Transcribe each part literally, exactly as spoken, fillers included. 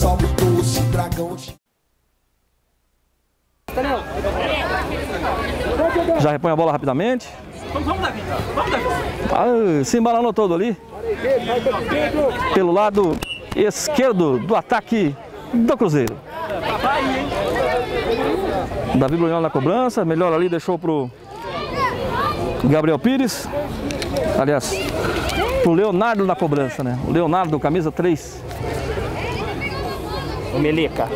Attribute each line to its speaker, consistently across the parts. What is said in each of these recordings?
Speaker 1: somos doce dragão de...
Speaker 2: Já repõe a bola rapidamente. Ah, se embalanou todo ali. Pelo lado esquerdo do ataque do Cruzeiro. Davi Brunhol na cobrança. Melhor ali, deixou pro Gabriel Pires. Aliás, pro Leonardo na cobrança, né? O Leonardo, camisa três.
Speaker 3: O Melica.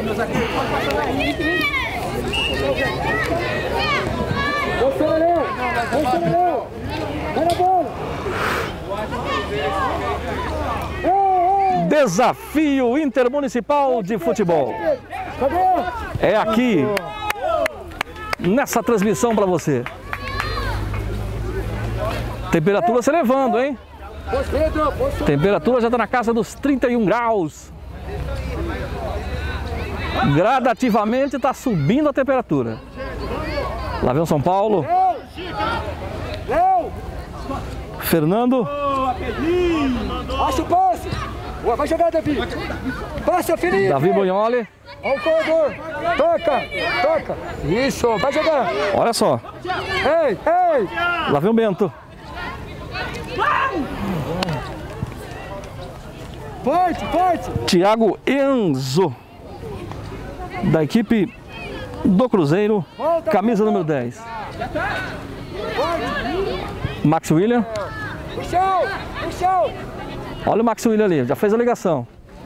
Speaker 2: Desafio Intermunicipal de Futebol. É aqui, nessa transmissão para você. Temperatura se elevando, hein? Temperatura já está na casa dos trinta e um graus. Gradativamente está subindo a temperatura. Lá vem o São Paulo. Fernando.
Speaker 4: Acha o passe. Vai jogar, Davi. Passa, Felipe.
Speaker 2: Davi Brunhol.
Speaker 4: Olha o corredor. Toca, toca. Isso, vai jogar.
Speaker 2: Olha só.
Speaker 4: Ei, ei.
Speaker 2: Lá vem o Bento.
Speaker 4: Forte, forte.
Speaker 2: Thiago Enzo, da equipe do Cruzeiro, camisa número dez. Max William.
Speaker 4: Puxão, puxão.
Speaker 2: Olha o Max William ali, já fez a ligação.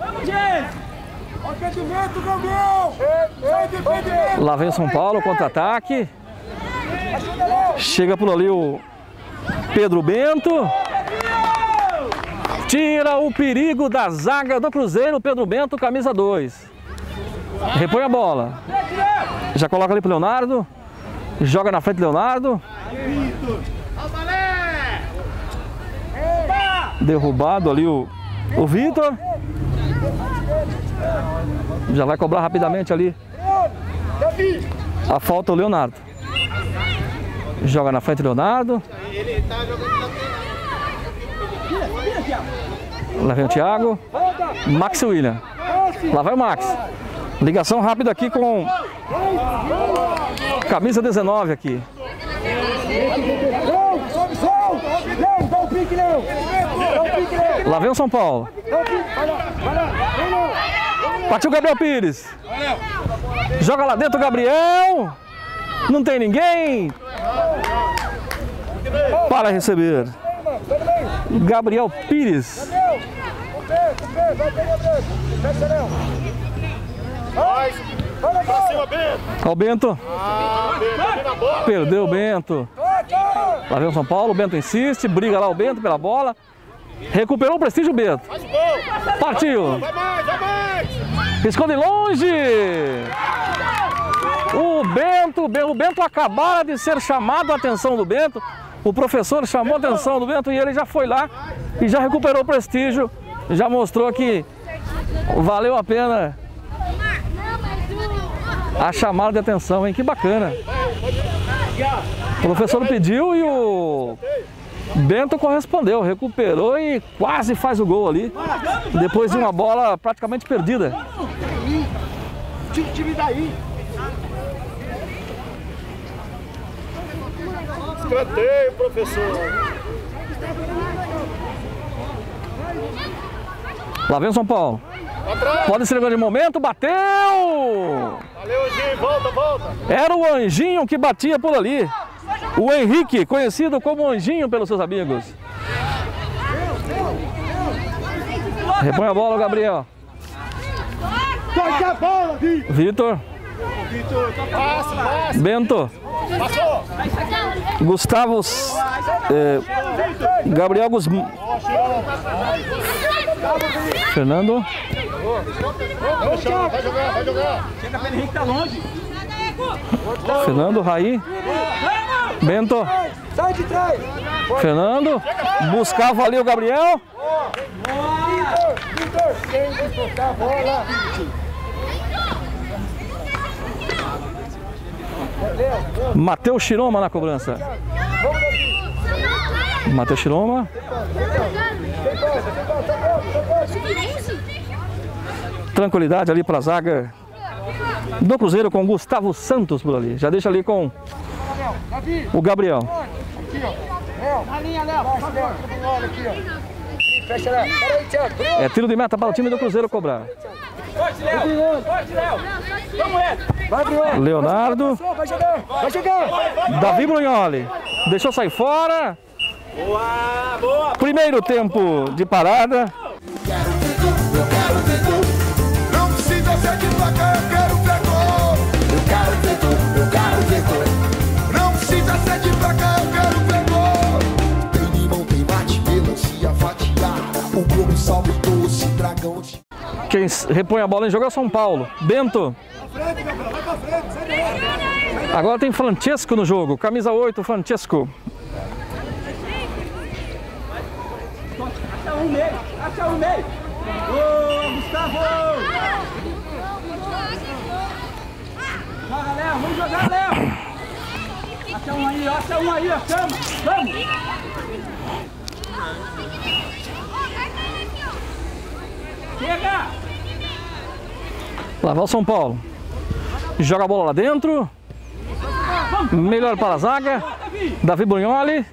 Speaker 2: Lá vem o São Paulo, contra-ataque. Chega por ali o Pedro Bento. Tira o perigo da zaga do Cruzeiro, Pedro Bento, camisa dois. Repõe a bola. Já coloca ali pro Leonardo. Joga na frente, Leonardo. Derrubado ali o, o Vitor. Já vai cobrar rapidamente ali a falta o Leonardo. Joga na frente, Leonardo. Lá vem o Thiago. Max William. Lá vai o Max. Ligação rápida aqui com camisa dezenove aqui. Lá vem o São Paulo. Partiu o Gabriel Pires. Joga lá dentro o Gabriel. Não tem ninguém para receber. Gabriel Pires. Olha o Bento. Perdeu o Bento. Lá vem o São Paulo, o Bento insiste, briga lá o Bento pela bola. Recuperou o prestígio o Bento. Partiu. Piscou de longe. O Bento, o Bento acabara de ser chamado a atenção do Bento. O professor chamou a atenção do Bento e ele já foi lá e já recuperou o prestígio. Já mostrou que valeu a pena a chamada de atenção, hein? Que bacana. O professor pediu e o Bento correspondeu, recuperou e quase faz o gol ali, depois de uma bola praticamente perdida.
Speaker 4: Time daí.
Speaker 3: Escanteio, professor.
Speaker 2: Lá vem o São Paulo. Pode ser grande momento, bateu!
Speaker 3: Valeu, Anjinho, volta, volta.
Speaker 2: Era o Anjinho que batia por ali. O Henrique, conhecido como Anjinho pelos seus amigos. Repõe a bola, Gabriel.
Speaker 4: Toca a bola,
Speaker 2: Vitor. Bento. Gustavo. Eh, Gabriel Guzmão. Fernando.
Speaker 3: Vai jogar, vai jogar, vai jogar.
Speaker 5: Chega pelo Henrique, tá longe.
Speaker 2: Fernando, Raí. Bento.
Speaker 4: Sai de trás.
Speaker 2: Fernando. Buscava ali o Gabriel.
Speaker 4: Vitor, Vitor, tem que tocar a bola.
Speaker 2: Matheus Chiroma na cobrança. Matheus Chiroma. Tranquilidade ali para a zaga do Cruzeiro com o Gustavo Santos por ali. Já deixa ali com o Gabriel.
Speaker 4: Aqui, ó. Na linha, Léo. Aqui, ó. Fecha, Léo. Pera aí, Thiago.
Speaker 2: É tiro de meta para o time do Cruzeiro cobrar.
Speaker 4: Forte, Léo. Forte, Léo. Vamos, Léo. Vai, Bruno.
Speaker 2: Leonardo.
Speaker 4: Vai jogar. Vai jogar.
Speaker 2: Davi Brugnoli. Deixou sair fora.
Speaker 3: Boa, boa.
Speaker 2: Primeiro tempo de parada.
Speaker 1: Quero ver gol, eu quero ver gol. Não precisa ser de placa, eu quero ver gol. Eu quero ver gol, eu quero ver gol. Não precisa ser de placa, eu quero ver gol. Tem limão, tem mate, melancia fatiada. O globo salve doce, dragão de...
Speaker 2: Quem repõe a bola em jogo é o São Paulo. Bento. Agora tem Francesco no jogo. Camisa oito, Francesco.
Speaker 4: Acha um meio. Acha um meio. Ô, Gustavo. Joga, Léo. Vamos jogar, Léo. Acha um aí, acha um aí, ó. Chama. Vamos. Chega.
Speaker 2: Lá vai o São Paulo. Joga a bola lá dentro. Melhor para a zaga. Davi Brugnoli.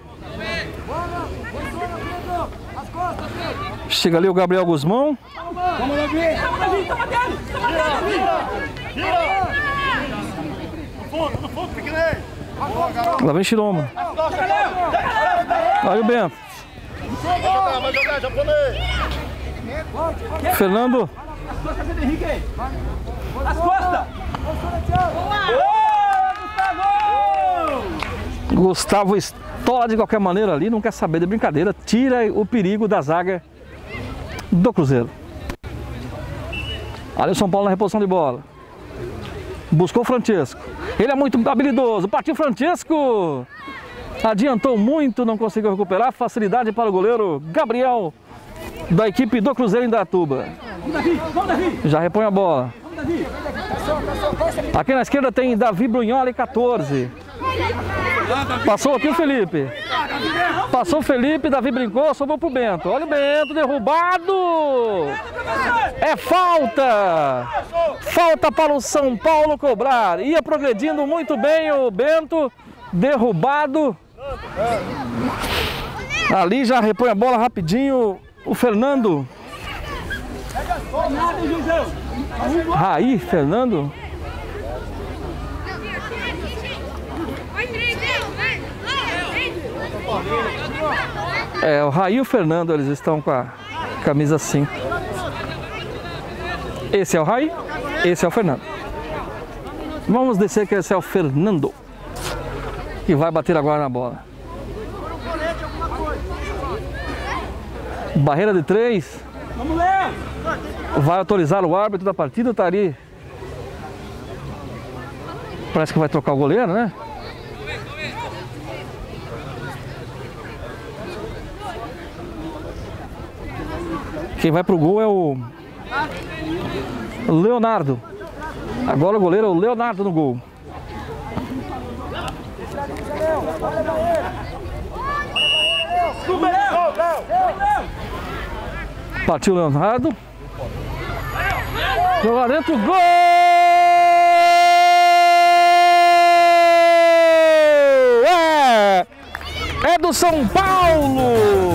Speaker 2: Chega ali o Gabriel Guzmão.
Speaker 4: Vamos, Davi. Vamos, Davi. Toma dele. Toma dele, Davi.
Speaker 3: No fundo, no fundo, pequenei.
Speaker 2: Lá vem Chiroma. Aí o Bento.
Speaker 3: Vai jogar, vai jogar, japonês.
Speaker 2: Fernando.
Speaker 4: As costas do Henrique aí. As costas. Gustavo!
Speaker 2: Gustavo estoura de qualquer maneira ali, não quer saber de brincadeira. Tira o perigo da zaga do Cruzeiro. Ali o São Paulo na reposição de bola. Buscou o Francesco. Ele é muito habilidoso. Partiu Francesco. Adiantou muito, não conseguiu recuperar. Facilidade para o goleiro Gabriel, da equipe do Cruzeiro em Indaiatuba. Já repõe a bola. Aqui na esquerda tem Davi Brugnoli, quatorze. Passou aqui o Felipe. Passou o Felipe, Davi brincou, sobrou pro Bento. Olha o Bento, derrubado. É falta. Falta para o São Paulo cobrar. Ia progredindo muito bem o Bento, derrubado. Ali já repõe a bola rapidinho o Fernando. Raí, Fernando. É, o Raí e o Fernando, eles estão com a camisa cinco. Esse é o Raí, esse é o Fernando. Vamos descer que esse é o Fernando, que vai bater agora na bola. Barreira de três. Vai autorizar o árbitro da partida, tá ali. Parece que vai trocar o goleiro, né? Quem vai pro gol é o Leonardo. Agora o goleiro é o Leonardo no gol. Partiu o Leonardo. Joga dentro, gol! É! É do São Paulo!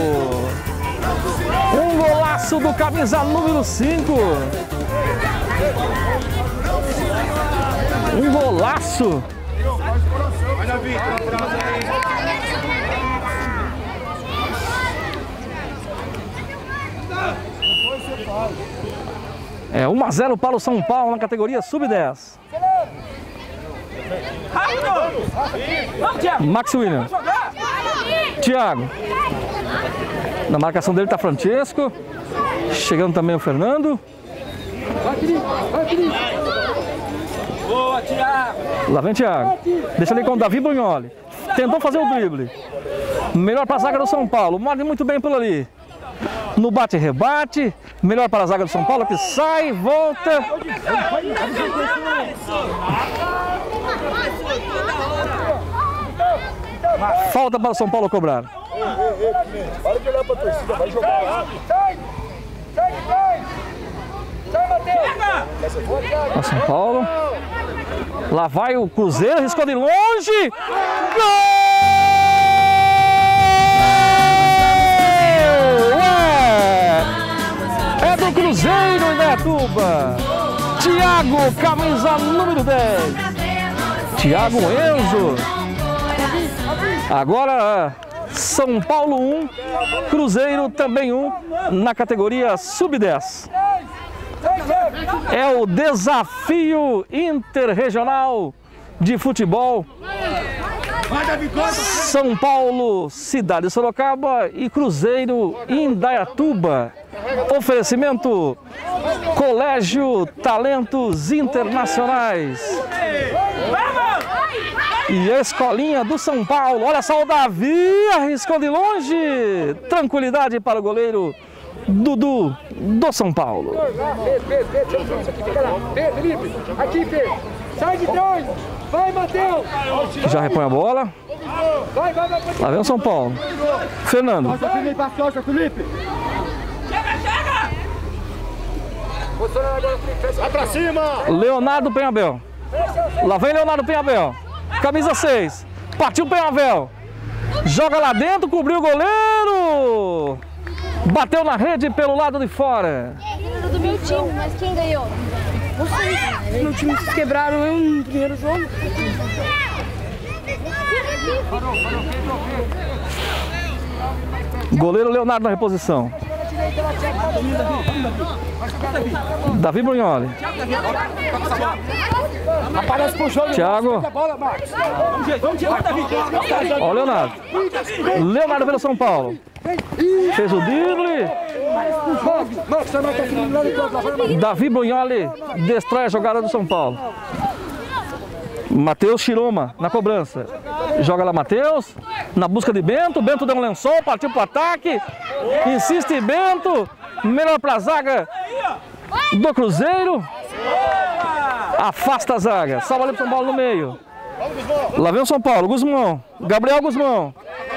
Speaker 2: Um golaço do camisa número cinco. Um golaço. É um a zero para o São Paulo na categoria sub dez. Max William. Thiago. Na marcação dele está Francesco. Chegando também o Fernando.
Speaker 4: Boa, Thiago.
Speaker 2: Lá vem Thiago. Deixa ali com o Davi Brugnoli. Tentou fazer o drible. Melhor para a zaga do São Paulo. Morde muito bem por ali. No bate e rebate. Melhor para a zaga do São Paulo, que sai, volta. Falta para o São Paulo cobrar.
Speaker 3: Para de olhar pra torcida, vai jogar lá.
Speaker 4: Sai! Sai, sai! Sai, Matheus!
Speaker 2: Para São Paulo. Lá vai o Cruzeiro, arriscou de longe. Gol! É, é do Cruzeiro, Indaiatuba. Thiago, camisa número dez. Thiago Enzo. Agora São Paulo um, Cruzeiro também um, na categoria sub dez. É o desafio interregional de futebol. São Paulo, cidade de Sorocaba e Cruzeiro Indaiatuba. Oferecimento Colégio Talentos Internacionais. E a escolinha do São Paulo. Olha só o Davi, arriscou de longe. Tranquilidade para o goleiro Dudu do São Paulo.
Speaker 4: Felipe, aqui, Fê. Sai de trás. Vai, Matheus.
Speaker 2: Já repõe a bola.
Speaker 4: Vai, vai, vai.
Speaker 2: Lá vem o São Paulo. Fernando.
Speaker 4: Passa, Felipe, passa, Felipe.
Speaker 3: Vai pra cima!
Speaker 2: Leonardo Penhabel. Lá vem Leonardo Penhabel. Camisa seis. Partiu Penhabel. Joga lá dentro, cobriu o goleiro. Bateu na rede pelo lado de fora.
Speaker 5: Era do meu time, mas quem ganhou? Vocês. Meu time se quebraram no primeiro jogo.
Speaker 2: Goleiro Leonardo na reposição. Davi Brunholi.
Speaker 4: Aparece pro jogo.
Speaker 2: Thiago. Ó o Leonardo. Leonardo pelo São Paulo. Fez o drible. Davi Brunholi destrói a jogada do São Paulo. Matheus Chiroma na cobrança. Joga lá Matheus. Na busca de Bento. Bento deu um lençol, partiu pro ataque. Insiste Bento. Melhor pra zaga do Cruzeiro. Afasta a zaga. Salva ali pro São Paulo no meio. Lá vem o São Paulo. Guzmão. Gabriel Guzmão.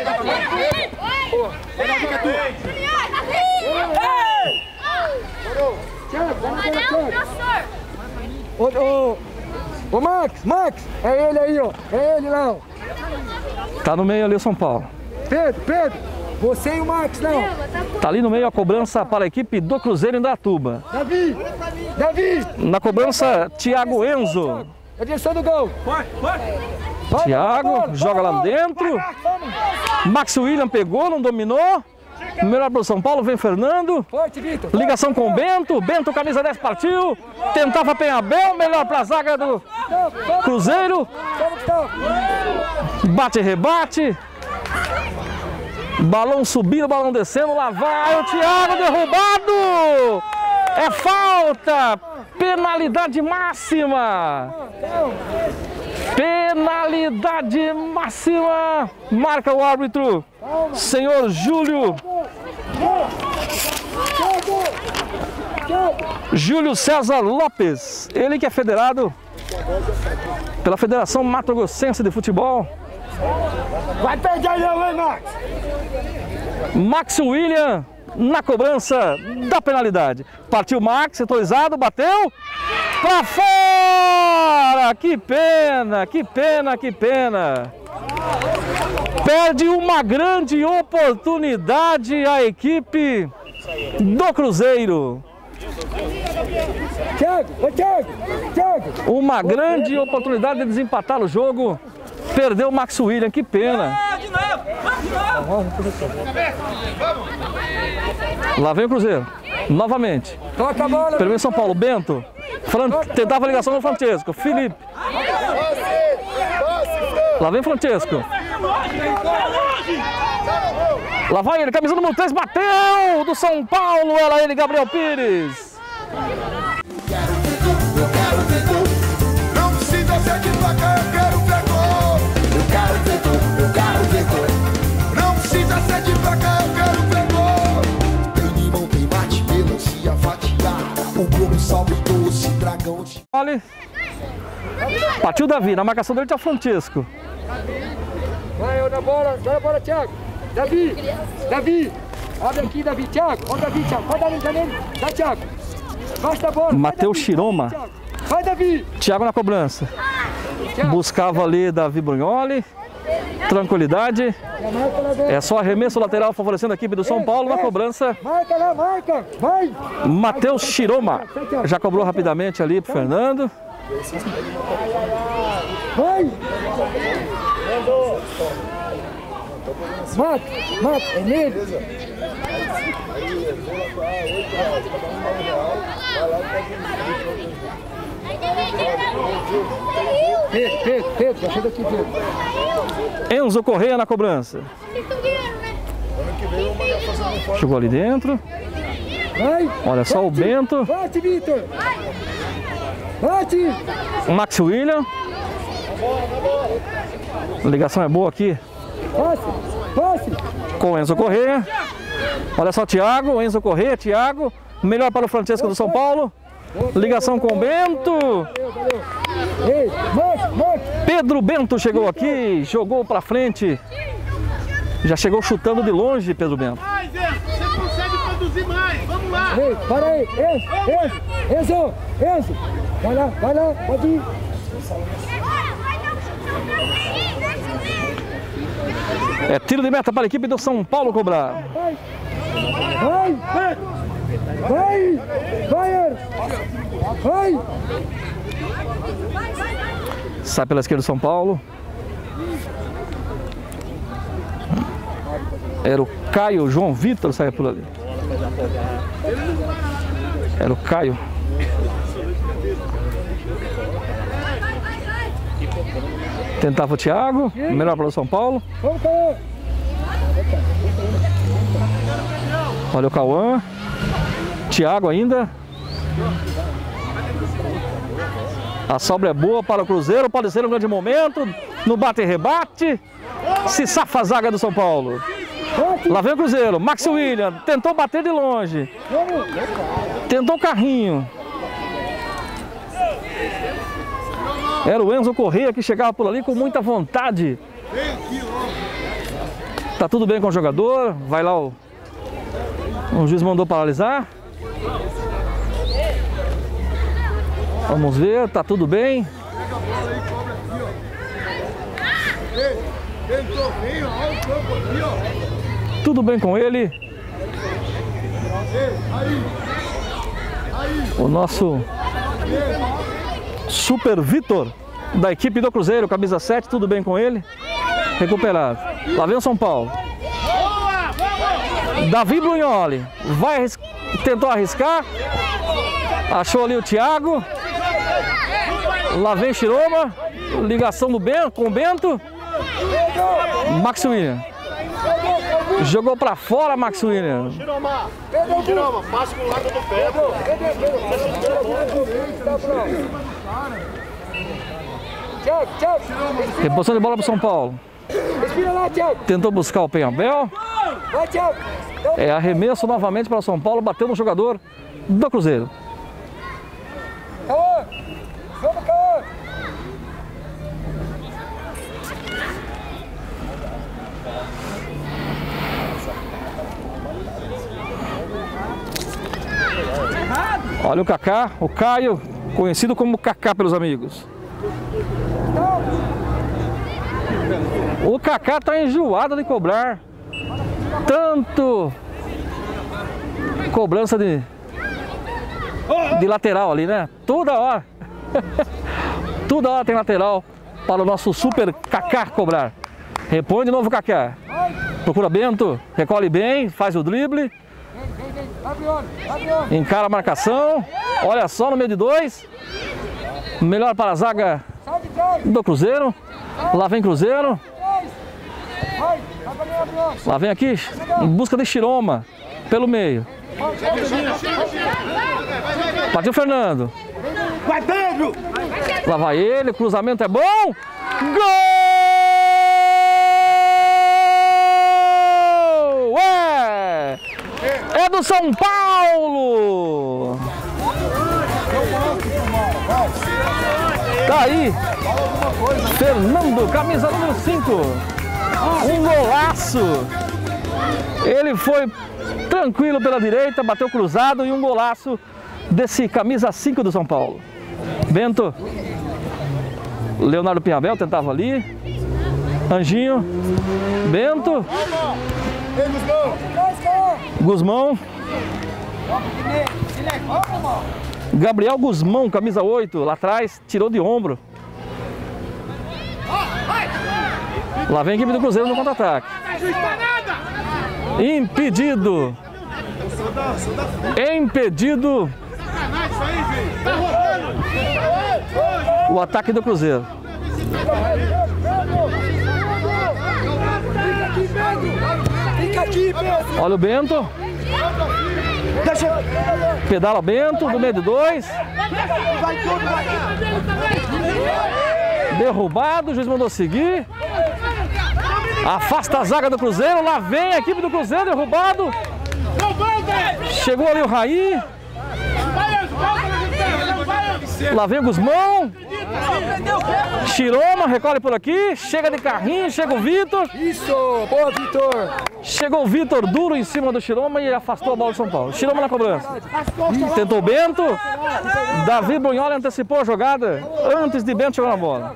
Speaker 4: Ô, ô, ô Max, Max, é ele aí, ó. É ele lá, ó.
Speaker 2: Tá no meio ali o São Paulo.
Speaker 4: Pedro, Pedro, você e o Max, não.
Speaker 2: Tá ali no meio a cobrança para a equipe do Cruzeiro Indaiatuba.
Speaker 4: Davi, Davi.
Speaker 2: Na cobrança, Thiago Enzo.
Speaker 4: Na direção do gol.
Speaker 2: Thiago, joga lá dentro. Max William pegou, não dominou. Melhor para o São Paulo, vem Fernando.
Speaker 4: Forte, Vitor.
Speaker 2: Ligação com o Bento. Bento, camisa dez, partiu. Tentava Penhabel, melhor para a zaga do Cruzeiro. Bate e rebate. Balão subindo, balão descendo. Lá vai o Thiago, derrubado. É falta. Penalidade máxima. Penalidade máxima. Marca o árbitro, senhor Júlio. Júlio César Lopes. Ele que é federado pela Federação Mato Grossense de Futebol.
Speaker 4: Vai pegar não, hein, Max?
Speaker 2: Max William na cobrança da penalidade. Partiu Max, setorizado, bateu pra fora! Que pena, que pena, que pena. Perde uma grande oportunidade a equipe do Cruzeiro.
Speaker 4: Thiago, ô Thiago, Thiago.
Speaker 2: Uma grande oportunidade de desempatar o jogo. Perdeu o Max William, que pena. Lá vem o Cruzeiro, novamente.
Speaker 4: Toca a bola.
Speaker 2: Primeiro São Paulo, Bento. Fran... Tentava a ligação no Francesco. Felipe. Lá vem Francesco. Lá vai ele, camisa número três, bateu! Do São Paulo, ela ele, Gabriel Pires.
Speaker 1: Quero ver gol, eu quero ver gol. Não precisa ser de placa, eu quero ver gol. Eu quero ver gol, eu quero ver gol. Não precisa ser de placa, eu quero ver gol. Tem limão, tem mate, melancia, fatiar. O globo salve doce, dragão de...
Speaker 2: Olha. Partiu Davi, na marcação dele tá Francesco.
Speaker 4: Vai, ó, na bola, joga a bola, Thiago. Davi, Davi. Abre aqui, Davi, Thiago. Ó, Davi, Thiago. Pode dar nele, dá, Thiago. Baixa da bola.
Speaker 2: Matheus Chiroma.
Speaker 4: Vai, Davi.
Speaker 2: Thiago na cobrança. Buscava ali Davi Brugnoli. Tranquilidade. É só arremesso lateral favorecendo a equipe do São Paulo na cobrança.
Speaker 4: Marca lá, marca. Vai.
Speaker 2: Matheus Chiroma. Já cobrou rapidamente ali pro Fernando.
Speaker 4: Vai. Mata, mata, é nele. Pedro, Pedro, Pedro, já chega aqui, Pedro.
Speaker 2: Enzo Correia na cobrança. Chegou ali dentro.
Speaker 4: Vai.
Speaker 2: Olha só o Bento.
Speaker 4: Bate, Vitor. Bate.
Speaker 2: Max William. A ligação é boa aqui.
Speaker 4: Passe, passe.
Speaker 2: Com o Enzo Correia. Olha só o Thiago, Enzo Correia, Thiago. Melhor para o Francesco do São Paulo. Ligação com o Bento.
Speaker 4: Ei, Marcos, Marcos.
Speaker 2: Pedro Bento chegou aqui, jogou para frente. Já chegou chutando de longe, Pedro Bento.
Speaker 3: Mais, Enzo, você consegue produzir mais, vamos lá.
Speaker 4: Ei, para aí, Enzo, Enzo, Enzo, Enzo. Vai lá, vai lá, pode ir.
Speaker 2: É tiro de meta para a equipe do São Paulo cobrar.
Speaker 4: Vai, vai, vai, vai, vai.
Speaker 2: Sai pela esquerda do São Paulo. Era o Caio, João Vitor saia por ali. Era o Caio. Tentava o Thiago, melhor para o São Paulo.
Speaker 4: Vamos, Cauã.
Speaker 2: Olha o Cauã. Thiago ainda. A sobra é boa para o Cruzeiro, pode ser um grande momento. No bate-rebate. Se safa a zaga do São Paulo. Lá vem o Cruzeiro. Max William tentou bater de longe. Tentou o carrinho. Era o Enzo Correia que chegava por ali com muita vontade. Tá tudo bem com o jogador. Vai lá, o, o juiz mandou paralisar. Vamos ver, tá tudo bem. Tudo bem com ele. O nosso Super Vitor, da equipe do Cruzeiro, camisa sete, tudo bem com ele? Recuperado. Lá vem o São Paulo. Davi Brugnoli, vai arris... tentou arriscar. Achou ali o Thiago. Lá vem Chiroma. Ligação do Bento, com o Bento. Max William. Jogou pra fora, Max William.
Speaker 3: Chiroma, Chiroma, passa pro lado do Pedro.
Speaker 2: Reposição de bola pro São Paulo. Tentou buscar o Penhabel. É arremesso novamente para o São Paulo, bateu no jogador do Cruzeiro. Olha o Kaká, o Caio, conhecido como Kaká pelos amigos. O Kaká está enjoado de cobrar. Tanto cobrança de, de lateral ali, né? Toda hora. Toda hora tem lateral para o nosso Super Kaká cobrar. Repõe de novo o Kaká. Procura Bento, recolhe bem, faz o drible. Encara a marcação. Olha só no meio de dois. Melhor para a zaga do Cruzeiro. Lá vem Cruzeiro. Lá vem aqui em busca de Chiroma. Pelo meio. Partiu Fernando.
Speaker 3: Vai, Pedro!
Speaker 2: Lá vai ele. O cruzamento é bom. Gol! É! É do São Paulo! Tá aí, Fernando, camisa número cinco. Um golaço. Ele foi tranquilo pela direita, bateu cruzado e um golaço desse camisa cinco do São Paulo. Bento. Leonardo Pinhabel tentava ali. Anjinho. Bento. Guzmão. Gabriel Guzmão, camisa oito, lá atrás, tirou de ombro. Lá vem a equipe do Cruzeiro no contra-ataque. Impedido. Impedido. O ataque do Cruzeiro. Olha o Bento. Pedala Bento, do meio de dois. Derrubado, o juiz mandou seguir. Afasta a zaga do Cruzeiro. Lá vem a equipe do Cruzeiro, derrubado. Chegou ali o Raí. Lá vem o Guzmão. Chiroma, recolhe por aqui. Chega de carrinho, chega o Vitor.
Speaker 4: Isso, boa, Vitor.
Speaker 2: Chegou o Vitor duro em cima do Chiroma e afastou a bola do São Paulo. Chiroma na cobrança. Tentou o Bento. Davi Brunhola antecipou a jogada antes de Bento chegar na bola.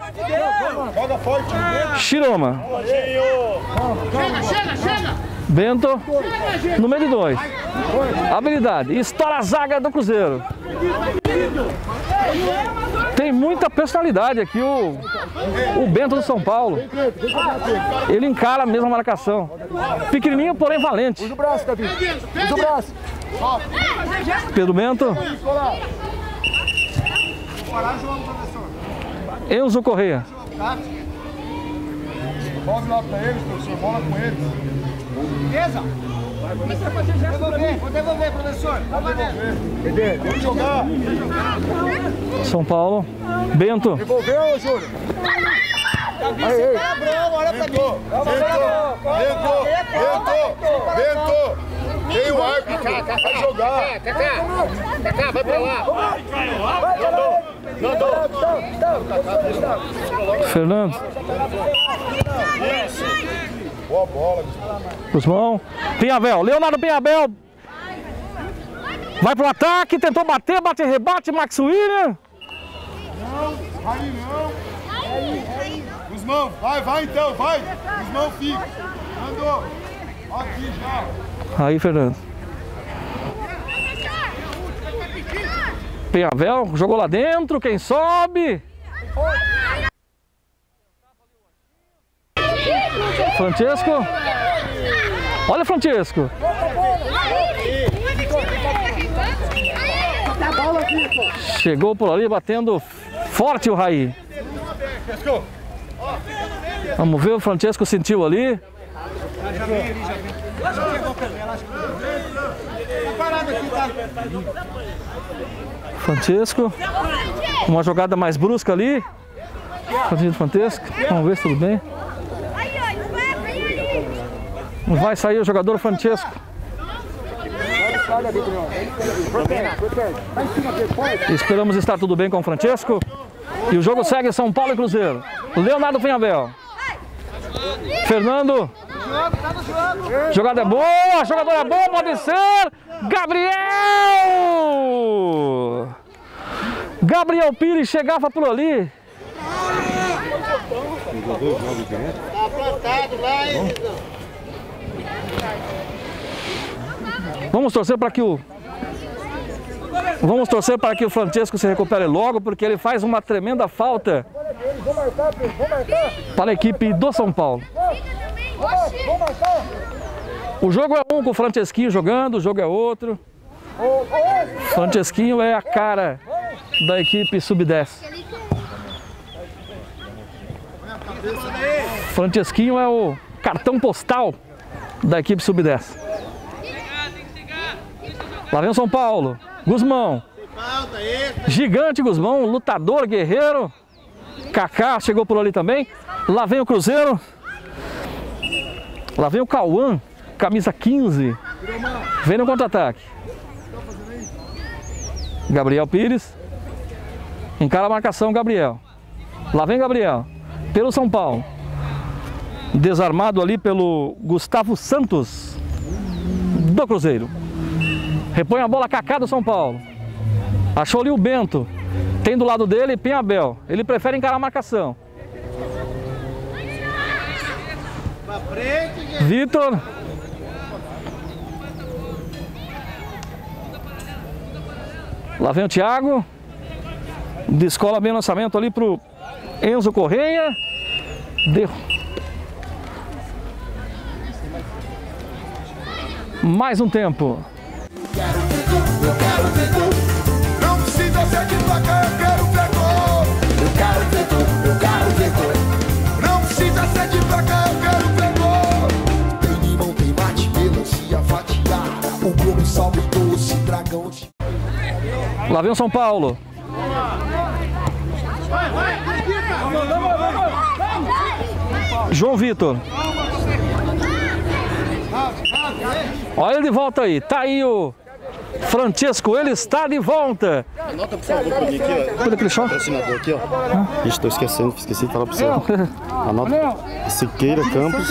Speaker 2: Chiroma.
Speaker 3: Chega, chega, chega!
Speaker 2: Bento no meio de dois. Habilidade. Estoura a zaga do Cruzeiro. Tem muita personalidade aqui o, o Bento do São Paulo. Ele encara a mesma marcação. Pequenininho, porém valente.
Speaker 4: Usa o braço, Davi. Usa o braço.
Speaker 2: Pedro Bento. Enzo Correia.
Speaker 3: Bola lá pra eles, professor. Bola com eles. Beleza? Devolver, vou devolver, professor. Vamos devolver. Vamos jogar.
Speaker 2: São Paulo. Bento.
Speaker 4: Devolveu, Júlio.
Speaker 3: Davi, você tá bravo, olha pra mim.
Speaker 1: Bento, Bento, Bento. Tem o árbitro, vai jogar.
Speaker 3: Cacá, Cacá, vai pra lá.
Speaker 2: Fernando.
Speaker 1: Boa bola.
Speaker 2: Guzmão. Pinhabel. Leonardo Pinhabel. Vai pro ataque, tentou bater, bate, rebate, Max William.
Speaker 1: Não, aí não. Guzmão, vai, vai então, vai. Guzmão fica. Andou. Aqui já.
Speaker 2: Aí, Fernando. Pinhabel jogou lá dentro, quem sobe? Francesco. Olha o Francesco. Chegou por ali, batendo forte o Raí. Vamos ver, o Francesco sentiu ali. Francesco. Uma jogada mais brusca ali. Francesco. Vamos ver se tudo bem. Vai sair o jogador Francesco. Esperamos estar tudo bem com o Francesco. E o jogo segue São Paulo e Cruzeiro. Leonardo Pinhabel. Fernando. Jogada é boa, jogador é bom, pode ser. Gabriel! Gabriel Pires chegava por ali.
Speaker 3: Tá plantado lá, hein?
Speaker 2: Vamos torcer para que o Vamos torcer para que o Francesco se recupere logo, porque ele faz uma tremenda falta para a equipe do São Paulo. O jogo é um com o Francesquinho jogando, o jogo é outro. Francesquinho é a cara da equipe sub dez. Francesquinho é o cartão postal da equipe sub dez. Lá vem o São Paulo. Guzmão. Gigante Guzmão, lutador, guerreiro. Kaká chegou por ali também. Lá vem o Cruzeiro. Lá vem o Cauã, camisa quinze. Vem no contra-ataque. Gabriel Pires. Encara a marcação, Gabriel. Lá vem Gabriel. Pelo São Paulo. Desarmado ali pelo Gustavo Santos do Cruzeiro. Repõe a bola, Kaká do São Paulo. Achou ali o Bento. Tem do lado dele Penhabel. Ele prefere encarar a marcação. Vitor. Lá vem o Thiago. Descola bem o lançamento ali pro Enzo Correia. Deu. Mais um tempo.
Speaker 1: Eu quero ver gol. Não precisa ser de placa, eu quero ver gol. Eu quero ver gol, eu quero ver gol. Não precisa ser de placa, eu quero ver gol. Tem limão, tem mate, melancia fatiada. O globo salve doce, dragão de...
Speaker 2: Lá vem o São Paulo. João Vitor. Olha ele de volta aí. Tá aí o Francesco, ele está de volta.
Speaker 6: Anota, por favor, pra mim aqui, ó.
Speaker 2: Cuida aquele chão.
Speaker 6: Patrocinador aqui, ó. Ixi, tô esquecendo, esqueci de falar pra você. Anota. Siqueira Campos.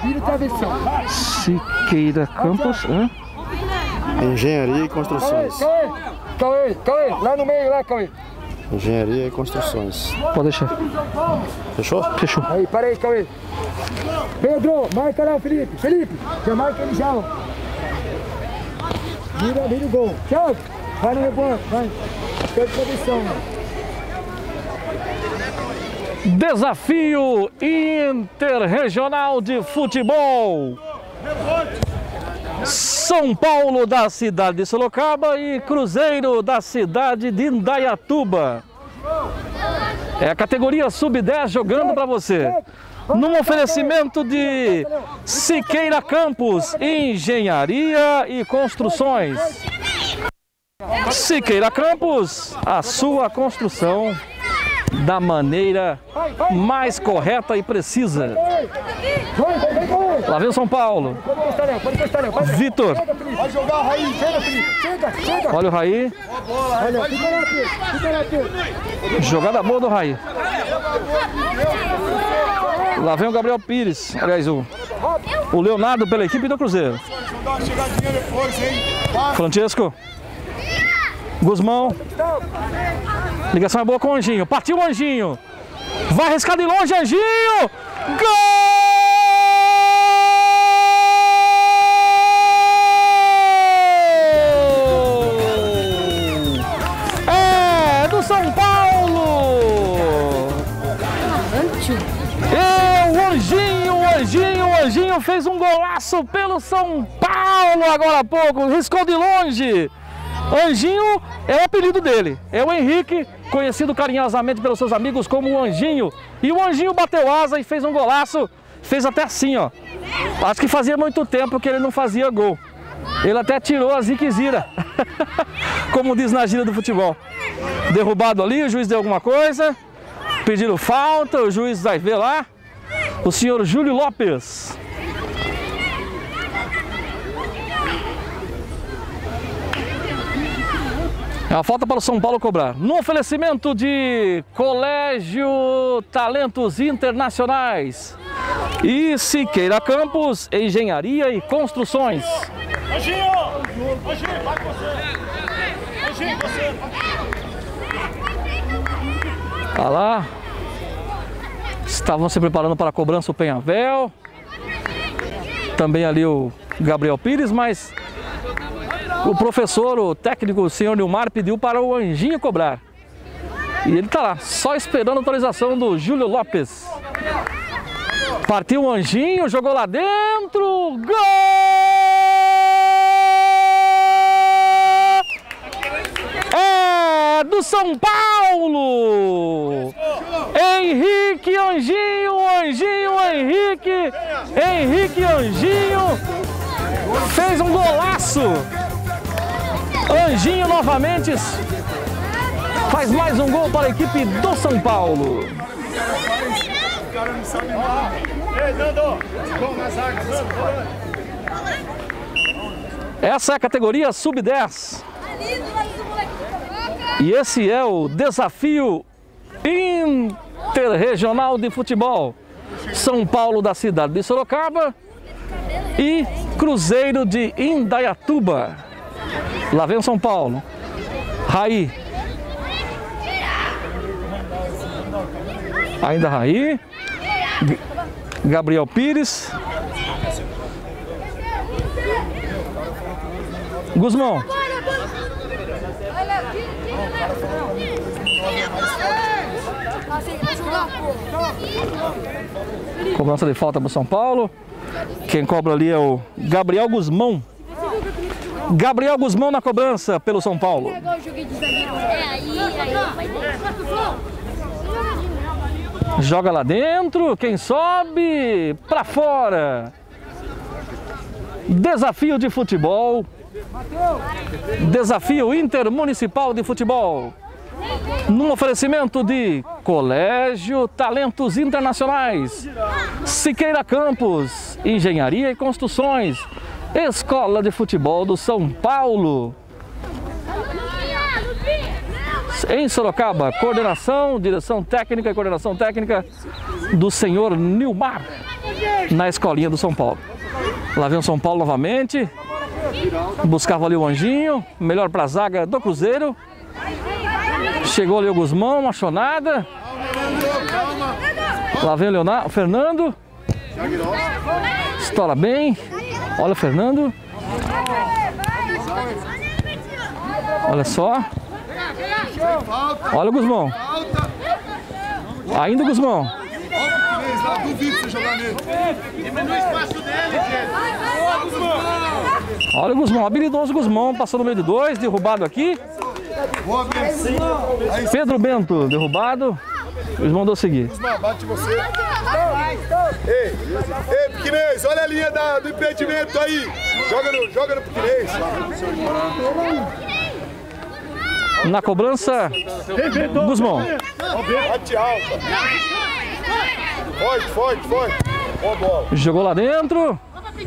Speaker 2: Siqueira Campos. Hã?
Speaker 6: Engenharia e Construções.
Speaker 4: Cauê, Cauê, lá no meio, lá, Cauê.
Speaker 6: Engenharia e Construções.
Speaker 2: Pode deixar.
Speaker 6: Fechou?
Speaker 2: Fechou.
Speaker 4: Aí, para aí, Cauê. Pedro, marca lá o Felipe. Felipe, já marca ele já, ó. Vira, vira o gol. Tchau. Vai no rebote, vai. Pede posição, ó.
Speaker 2: Desafio Interregional de Futebol. São Paulo da cidade de Sorocaba e Cruzeiro da cidade de Indaiatuba. É a categoria sub dez jogando para você. Num oferecimento de Siqueira Campos, Engenharia e Construções. Siqueira Campos, a sua construção da maneira mais correta e precisa. Lá vem o São Paulo. Vitor.
Speaker 4: Vai jogar o Raí, chega, Felipe. Chega, chega.
Speaker 2: Olha o Raí.
Speaker 4: Olha, fica lá, Pedro. Fica lá, Pedro.
Speaker 2: Jogada boa do Raí. Lá vem o Gabriel Pires. Aliás, o, o Leonardo pela equipe do Cruzeiro. Francesco. Guzmão. Ligação é boa com o Anjinho. Partiu o Anjinho. Vai arriscar de longe, Anjinho. Gol! É do São Paulo. E o Anjinho, o Anjinho, o Anjinho fez um golaço pelo São Paulo agora há pouco. Riscou de longe. Anjinho é o apelido dele, é o Henrique, conhecido carinhosamente pelos seus amigos como o Anjinho. E o Anjinho bateu asa e fez um golaço, fez até assim, ó. Acho que fazia muito tempo que ele não fazia gol. Ele até tirou a ziquezira, como diz na gíria do futebol. Derrubado ali, o juiz deu alguma coisa, pediram falta, o juiz vai ver lá. O senhor Júlio Lopes. É uma falta para o São Paulo cobrar. No oferecimento de Colégio Talentos Internacionais e Siqueira Campos, Engenharia e Construções.
Speaker 3: Anjinho! Anjinho, vai com você! Anjinho, você!
Speaker 2: Tá lá. Estavam se preparando para a cobrança o Penhabel. Também ali o Gabriel Pires, mas o professor, o técnico, o senhor Nilmar, pediu para o Anjinho cobrar. E ele está lá, só esperando a autorização do Júlio Lopes. Partiu o Anjinho, jogou lá dentro. Gol! É do São Paulo! Henrique Anjinho, Anjinho, Henrique, Henrique Anjinho fez um golaço. Anjinho novamente faz mais um gol para a equipe do São Paulo. Essa é a categoria sub dez. E esse é o desafio interregional de futebol. São Paulo da cidade de Sorocaba e Cruzeiro de Indaiatuba. Lá vem o São Paulo. Raí Ainda Raí. G Gabriel Pires. Guzmão. Cobrança de falta para o São Paulo. Quem cobra ali é o Gabriel Guzmão. Gabriel Guzmão na cobrança pelo São Paulo. Joga lá dentro. Quem sobe para fora. Desafio de futebol. Desafio intermunicipal de futebol. Num oferecimento de Colégio Talentos Internacionais, Siqueira Campos, Engenharia e Construções, Escola de Futebol do São Paulo. Em Sorocaba, coordenação, direção técnica e coordenação técnica do senhor Nilmar, na escolinha do São Paulo. Lá vem o São Paulo novamente, buscava ali o Anjinho, melhor para a zaga do Cruzeiro. Chegou ali o Guzmão, uma chonada. Lá vem o Leonardo, o Fernando. Estoura bem. Olha o Fernando. Olha só. Olha o Guzmão. Ainda o Guzmão. Olha o Guzmão, habilidoso Guzmão, passou no meio de dois, derrubado aqui. Pedro Bento, derrubado. Eles mandou seguir.
Speaker 1: Bate você. Ei, ei, Piquinês, olha a linha da, do impedimento aí. Joga no, joga no Piquinês.
Speaker 2: Na cobrança, Guzmão.
Speaker 1: Bate alta. Forte, forte, forte. Boa bola.
Speaker 2: Jogou lá dentro.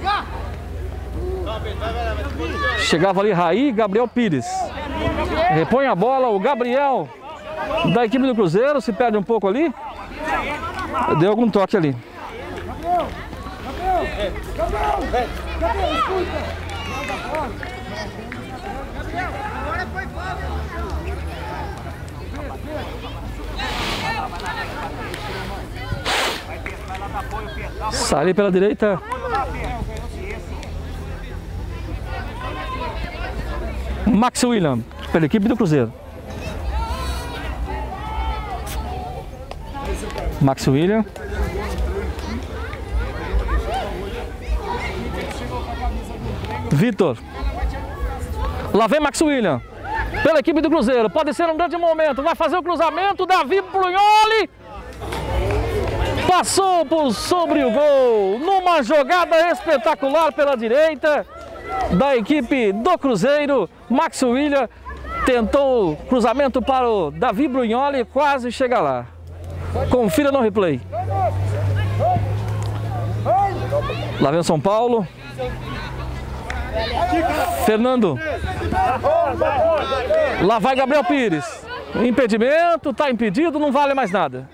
Speaker 2: Chegava ali Raí, Gabriel Pires. Repõe a bola o Gabriel da equipe do Cruzeiro, se perde um pouco ali. Deu algum toque ali. Sai ali pela direita. Max William, pela equipe do Cruzeiro. Max William. Vitor. Lá vem Max William, pela equipe do Cruzeiro. Pode ser um grande momento. Vai fazer o cruzamento. Davi Brunholi. Passou por sobre o gol. Numa jogada espetacular pela direita da equipe do Cruzeiro. Max William tentou cruzamento para o Davi Brunholi e quase chega lá. Confira no replay. Lá vem o São Paulo. Fernando. Lá vai Gabriel Pires. Impedimento, está impedido, não vale mais nada.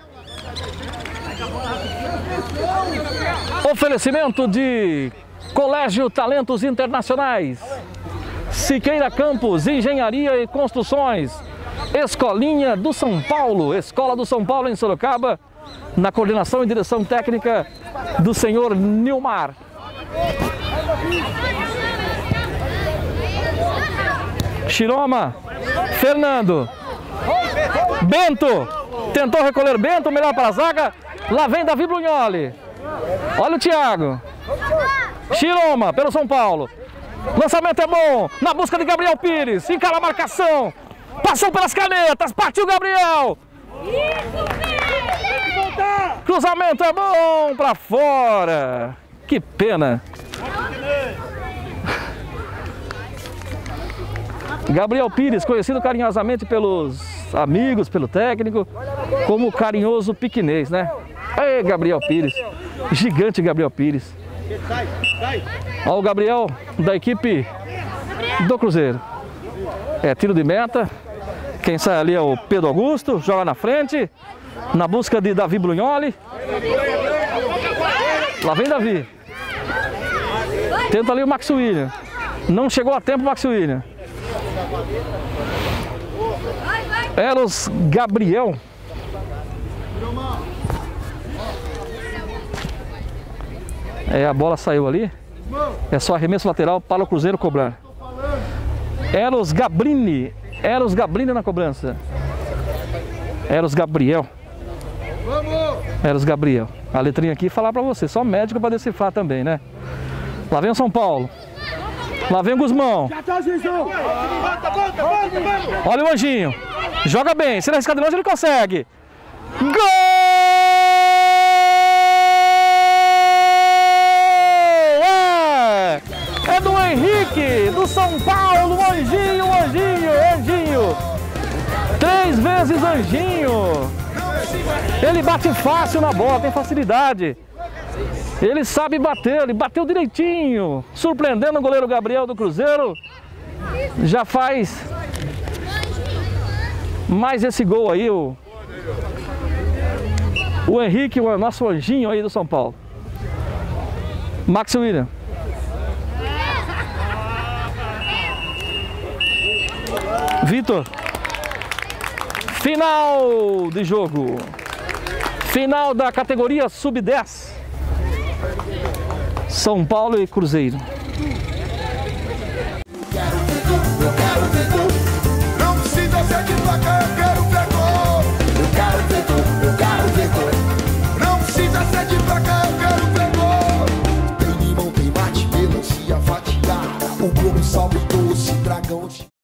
Speaker 2: Oferecimento de Colégio Talentos Internacionais, Siqueira Campos, Engenharia e Construções, Escolinha do São Paulo, Escola do São Paulo em Sorocaba, na coordenação e direção técnica do senhor Nilmar. Chiroma, Fernando, Bento, tentou recolher Bento, melhor para a zaga, lá vem Davi Brunholi. Olha o Thiago. Chiroma, pelo São Paulo. Lançamento é bom, na busca de Gabriel Pires, encara a marcação. Passou pelas canetas, partiu Gabriel. Cruzamento é bom, para fora. Que pena. Gabriel Pires, conhecido carinhosamente pelos amigos, pelo técnico, como carinhoso piquinês, né? Ei, Gabriel Pires. Gigante Gabriel Pires. Olha o Gabriel da equipe do Cruzeiro. É tiro de meta. Quem sai ali é o Pedro Augusto. Joga na frente. Na busca de Davi Brunholi. Lá vem Davi. Tenta ali o Max William. Não chegou a tempo o Max William. Eros Gabriel. É, a bola saiu ali. É só arremesso lateral para o Cruzeiro cobrar. Eros Gabrini. Eros Gabrini na cobrança. Eros Gabriel. Eros Gabriel. A letrinha aqui falar para você. Só médico para decifrar também, né? Lá vem o São Paulo. Lá vem o Guzmão. Olha o Anjinho. Joga bem. Se ele arriscar de longe, ele consegue. Gol! É! É do Henrique, do São Paulo. Anjinho, Anjinho, Anjinho. Três vezes Anjinho. Ele bate fácil na bola, tem facilidade. Ele sabe bater, ele bateu direitinho. Surpreendendo o goleiro Gabriel do Cruzeiro. Já faz mais esse gol aí, o, o Henrique, o nosso Anjinho aí do São Paulo. Max William. Vitor. Final de jogo. Final da categoria sub dez. São Paulo e Cruzeiro.